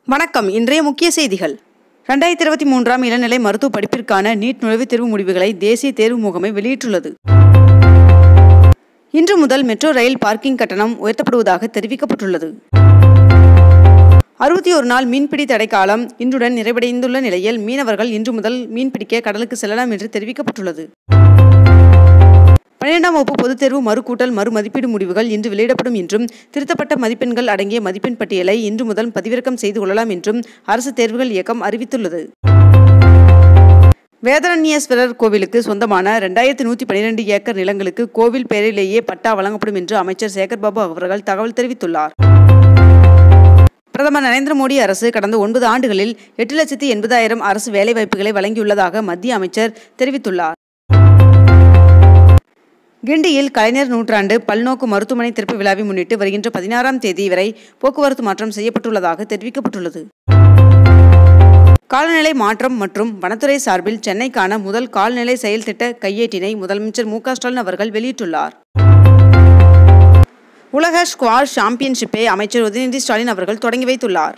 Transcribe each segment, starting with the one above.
வணக்கம். இன்றைய முக்கிய செய்திகள். 2023 இளநிலை மருத்துவ படிப்பிற்கான நீட் நுழைவுத் தேர்வு முடிவுகளை தேசிய தேர்வு முகமை வெளியிட்டுள்ளது. இன்று முதல் மெட்ரோ ரயில் பார்க்கிங் கட்டணம் உயர்த்தப்படுவதாக தெரிவிக்கப்பட்டுள்ளது. 61 நாள் மீன்பிடி தடைக்காலம் இன்றுடன் நிறைவடைந்துள்ள நிலையில் மீனவர்கள் இன்று முதல் மீன்பிடிக்க கடலுக்கு செல்லலாம் என்று தெரிவிக்கப்பட்டுள்ளது. 12ஆம் வகுப்பு பொதுத் தேர்வு மறுகூட்டல் மறுமதிப்பீடு முடிவுகள் இன்று வெளியிடப்படும் என்றும் திருத்தப்பட்ட மதிப்பெண்கள் அடங்கிய மதிப்பெண் பட்டியலை இன்று முதல் பதிவிறக்கம் செய்து கொள்ளலாம் என்றும் அரசு தேர்வுகள் இயக்கம் அறிவித்துள்ளது. வேதரண்யேஸ்வரர் கோவிலுக்கு சொந்தமான 2112 ஏக்கர் நிலங்களுக்கு கோவில் பெயரிலேயே பட்டா வழங்கப்படும் என்று அமைச்சர் சேகர்பாபு அவர்கள் தகவல் தெரிவித்துள்ளார். பிரதமர் நரேந்திர மோடி அரசு கடந்த 9 ஆண்டுகளில் 8,80,000 அரசு வேலைவாய்ப்புகளை வழங்கியுள்ளதாக மத்திய அமைச்சர் தெரிவித்துள்ளார். கிண்டியில் கலைஞர் நூற்றாண்டு பல்நோக்கு மருத்துவமனை திறப்பு விழாவை முன்னிட்டு வருகின்ற 16ஆம் தேதி வரை போக்குவரத்து மாற்றம் செய்யப்பட்டுள்ளதாக தெரிவிக்கப்பட்டுள்ளது. காலநிலை மாற்றம் மற்றும் வனத்துறை சார்பில் சென்னைக்கான முதல் கால்நிலை செயல் திட்ட கையேட்டினை முதலமைச்சர் Mukkiya அவர்கள் வெளியிட்டுள்ளார். உலக ஸ்குவாஷ் சாம்பியன்ஷிப்பை அமைச்சர் உதயநிதி ஸ்டாலின் அவர்கள் தொடங்கி வைத்துள்ளார்.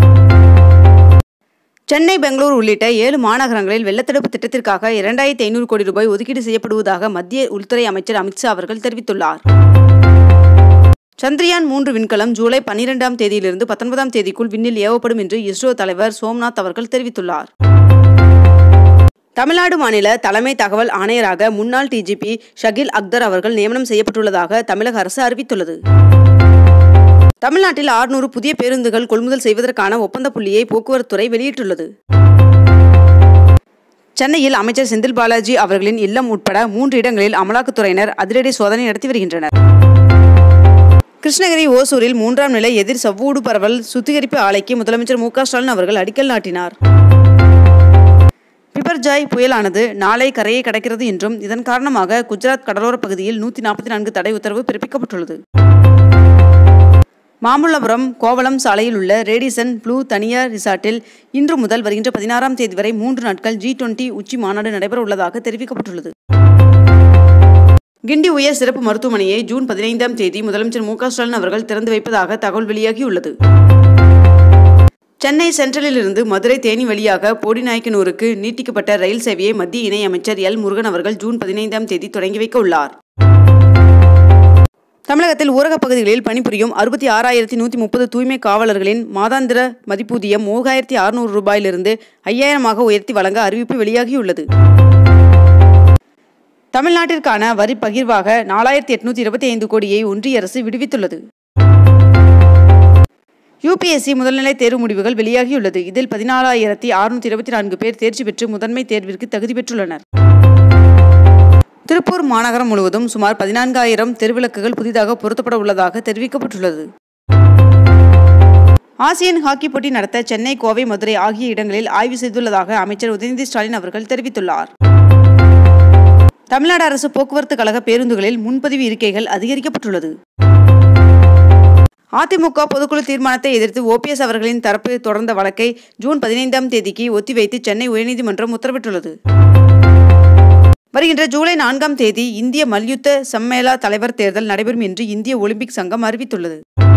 சென்னை, பெங்களூர் உள்ளிட்ட 7 மாநகரங்களில் வெள்ளத்தடுப்பு திட்டத்திற்காக 2500 கோடி ரூபாய் ஒதுக்கீடு செய்யப்படுவதாக மத்திய உள்துறை அமைச்சர் அமித்ஷா அவர்கள் தெரிவித்துள்ளார். சந்திரயான் 3 விண்கலம் ஜூலை 12ஆம் தேதியிலிருந்து 19ஆம் தேதிக்குள் விண்ணில் ஏவப்படும் என்று இஸ்ரோ தலைவர் சோம்நாத் அவர்கள் தெரிவித்துள்ளார். தமிழ்நாடு மாநில தலைமை தகவல் ஆணையராக முன்னாள் டிஜிபி ஷகில் அக்தர் அவர்கள் நியமனம் செய்யப்பட்டுள்ளதாக தமிழக அரசு அறிவித்துள்ளது. தமிழ்நாட்டில் 600 புதிய பேருந்துகள் கொள்முதல் செய்வதற்கான ஒப்பந்த புள்ளியை போக்குவரத்துறை வெளியிட்டுள்ளது. சென்னையில் அமைச்சர் செந்தில் பாலாஜி அவர்களின் இல்லம் உட்பட 3 இடங்களில் அமலாக்கத்துறையினர் அதிரடி சோதனை நடத்தி வருகின்றனர். கிருஷ்ணகிரி ஓசூரில் 3ஆம் நிலை எதிர் சவ்வூடு பரவல் சுத்திகரிப்பு ஆலைக்கு முதலமைச்சர் Mukkiya அவர்கள் அடிக்கல் நாட்டினார். பிபர்ஜாய் புயலானது நாளை கரையை கடக்கிறது என்றும் இதன் காரணமாக குஜராத் கடலோர பகுதியில் 144 தடை உத்தரவு பிறப்பிக்கப்பட்டுள்ளது. மாமல்லபுரம் கோவளம் சாலையில் உள்ள ரேடிசன் ப்ளூ தனியார் ரிசார்ட்டில் இன்று முதல் வருகின்ற 16ஆம் தேதி வரை 3 நாட்கள் G20 உச்சி மாநாடு நடைபெற உள்ளதாக தெரிவிக்கப்பட்டுள்ளது. கிண்டி உயர் சிறப்பு மருத்துவமனையை ஜூன் 15ஆம் தேதி முதலமைச்சர் Mukkiya அவர்கள் திறந்து வைப்பதாக தகவல் வெளியாகியுள்ளது. சென்னை சென்ட்ரலில் இருந்து மதுரை தேனி வழியாக போடிநாயக்கனூருக்கு நீட்டிக்கப்பட்ட ரயில் சேவையை மத்திய இணை அமைச்சர் எல் முருகன் அவர்கள் ஜூன் 15ஆம் தேதி தொடங்கி வைக்க உள்ளார். தமிழகத்தில் ஊரகப் பகுதிகளில் பணிபுரியும் 66,130 தூய்மை காவலர்களின் மாதாந்திர மதிப்பூதியம் 3,600 ரூபாயிலிருந்து 5,000 உயர்த்தி வழங்க அறிவிப்பு வெளியாகியுள்ளது. தமிழ்நாட்டிற்கான வரி பகிர்வாக 4,825 கோடியை ஒன்றிய அரசு விடுவித்துள்ளது. UPSC முதல்நிலை தேர்வு முடிவுகள் வெளியாகியுள்ளது. இதில் 14,624 பேர் தேர்ச்சி பெற்று முதன்மை தேர்விற்கு தகுதி பெற்றுள்ளனர். திருப்பூர் மாநகரம் முழுவதும் சுமார் 14,000 தெருவிளக்குகள் புதிதாக பொருத்தப்பட உள்ளதாக தெரிவிக்கப்பட்டுள்ளது. ஆசியன் ஹாக்கி போட்டி நடத்த சென்னை, கோவை, மதுரை ஆகிய இடங்களில் ஆய்வு செய்துள்ளதாக அமைச்சர் உதயநிதி ஸ்டாலின் அவர்கள் தெரிவித்துள்ளார். தமிழ்நாடு அரசு போக்குவரத்து கழக பேருந்துகளில் முன்பதிவு இருக்கைகள் அதிகரிக்கப்பட்டுள்ளது. அதிமுக பொதுக்குழு தீர்மானத்தை எதிர்த்து OPS அவர்களின் தரப்பு தொடர்ந்த வழக்கை ஜூன் 15ஆம் தேதிக்கு ஒத்திவைத்து சென்னை உயர்நீதிமன்றம் உத்தரவிட்டுள்ளது. வருகின்ற ஜூலை 4ஆம் தேதி இந்திய மல்யுத்த சம்மேளா தலைவர் தேர்தல் நடைபெறும் என்று இந்திய ஒலிம்பிக் சங்கம் அறிவித்துள்ளது.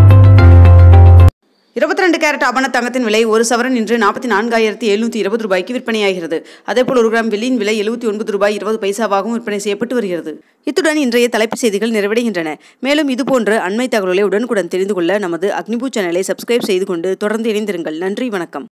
22 கேரட் ஆபண தங்கத்தின் விலை ஒரு சவரன் இன்று 44,720 ரூபாய்க்கு விற்பனையாகிறது. அதேபோல் 1 கிராம் வெள்ளியின் விலை 79 ரூபாய் 20 பைசாவாகவும் விற்பனை செய்யப்பட்டு வருகிறது. இத்துடன் இன்றைய தலைப்புச் செய்திகள் நிறைவடைகின்றன. மேலும் இதுபோன்ற அண்மை தகவல்களை உடனுக்குடன் தெரிந்து கொள்ள நமது அக்னிபூ சேனலை சப்ஸ்கிரைப் செய்து கொண்டு தொடர்ந்து இணைந்திருங்கள். நன்றி, வணக்கம்.